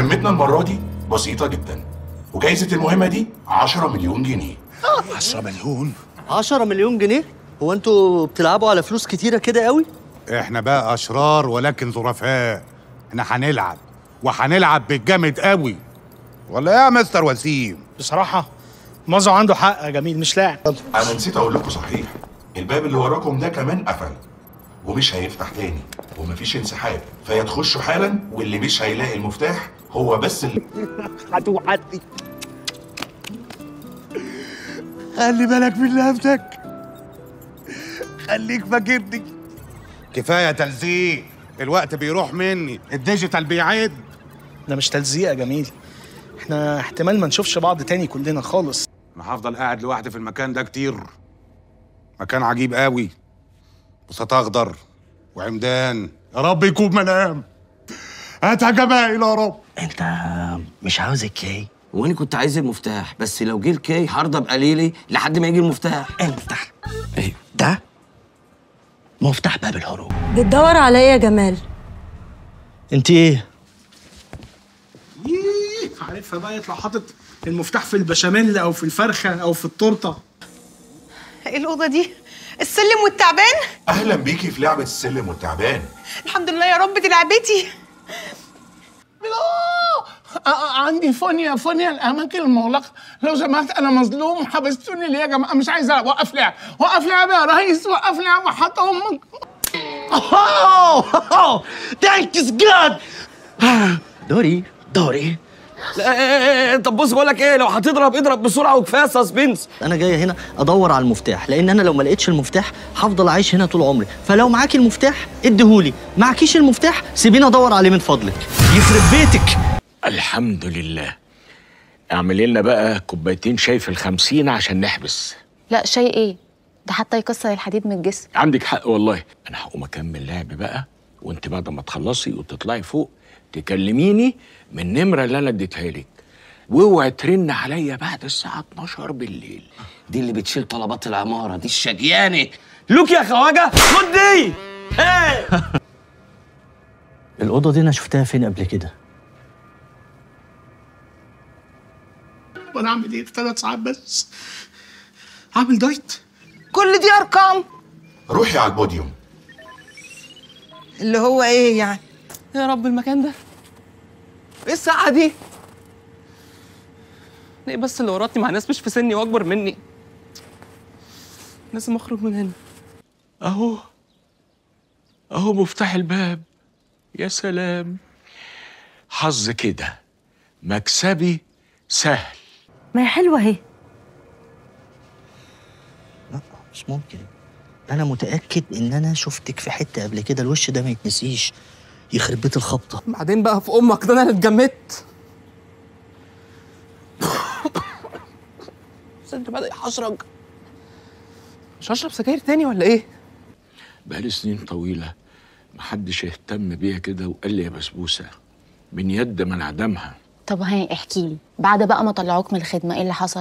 مهمتنا المرة دي بسيطة جدا، وجايزة المهمة دي 10 مليون جنيه. 10 مليون؟ 10 مليون جنيه؟ هو انتوا بتلعبوا على فلوس كتيرة كده قوي؟ احنا بقى اشرار ولكن ظرفاء. احنا هنلعب وهنلعب بالجامد قوي، ولا ايه يا مستر وسيم؟ بصراحة مازو عنده حق يا جميل، مش لاعب. أنا نسيت أقول لكم صحيح، الباب اللي وراكم ده كمان قفل ومش هيفتح تاني، ومفيش انسحاب، فيا تخشوا حالا واللي مش هيلاقي المفتاح هو بس اللي هتوعدني. خلي بالك من نفسك، خليك فاكرني. كفايه تلزيق، الوقت بيروح مني، الديجيتال بيعد. ده مش تلزيق يا جميل، احنا احتمال ما نشوفش بعض تاني كلنا خالص. انا هفضل قاعد لوحدي في المكان ده كتير، مكان عجيب قوي، بساط اخضر وعمدان، يا رب يكون منام. هات يا جمايل يا رب. انت مش عاوز الكي؟ وانا كنت عايز المفتاح، بس لو جه الكي هرضى بقليلي لحد ما يجي المفتاح. افتح. ايه ده؟ مفتاح باب الهروب. بتدور عليا يا جمال؟ انت ايه؟ عارفها بقى، يطلع حاطط المفتاح في البشاميل او في الفرخه او في التورته. ايه الاوضه دي؟ السلم والتعبان؟ أهلا بيكي في لعبة السلم والتعبان. الحمد لله يا رب، دي لعبتي. عندي فونيا الاماكن المغلقه، لو سمحت انا مظلوم، حبستوني ليه يا جماعه؟ مش عايز العب. وقف لعب، وقف لعب يا ريس، وقف لعب وحط امك. ثانكس جاد. دوري طب بص بقول لك ايه، لو هتضرب اضرب بسرعه وكفايه سسبنس. انا جاي هنا ادور على المفتاح، لان انا لو ما لقيتش المفتاح هفضل عايش هنا طول عمري، فلو معاكي المفتاح اديهولي، معكيش المفتاح سيبيني ادور عليه من فضلك. يخرب بيتك. الحمد لله. اعملي لنا بقى كوبايتين شاي في ال50 عشان نحبس. لا شاي ايه؟ ده حتى يكسر الحديد من الجسم. عندك حق والله. انا هقوم اكمل لعب بقى، وانت بعد ما تخلصي وتطلعي فوق تكلميني من النمره اللي انا اديتها لك، واوعي ترن عليا بعد الساعه 12 بالليل. دي اللي بتشيل طلبات العماره، دي الشجيانه. لوك يا خواجه، خد دي. الاوضه دي انا شفتها فين قبل كده؟ وانا اعمل ايه في 3 ساعات بس؟ اعمل دايت؟ كل دي ارقام؟ روحي على البوديوم. اللي هو ايه يعني؟ يا رب المكان ده ايه الساعه دي؟ ليه بس اللي وراتني مع ناس مش في سني واكبر مني؟ لازم اخرج من هنا. اهو مفتاح الباب. يا سلام، حظ كده، مكسبي سهل. ما هي حلوه اهي. لا مش ممكن، انا متاكد ان انا شفتك في حته قبل كده، الوش ده ما يتنسيش. يخرب بيت الخبطه. بعدين بقى في امك، ده انا اللي اتجمدت. صدري بدأ يحشرج. مش هشرب سجاير تاني ولا ايه؟ بقالي سنين طويله محدش اهتم بيها كده وقال لي يا بسبوسه، من يد من عدمها. طب هاي احكي لي، بعد بقى ما طلعوك من الخدمه ايه اللي حصل؟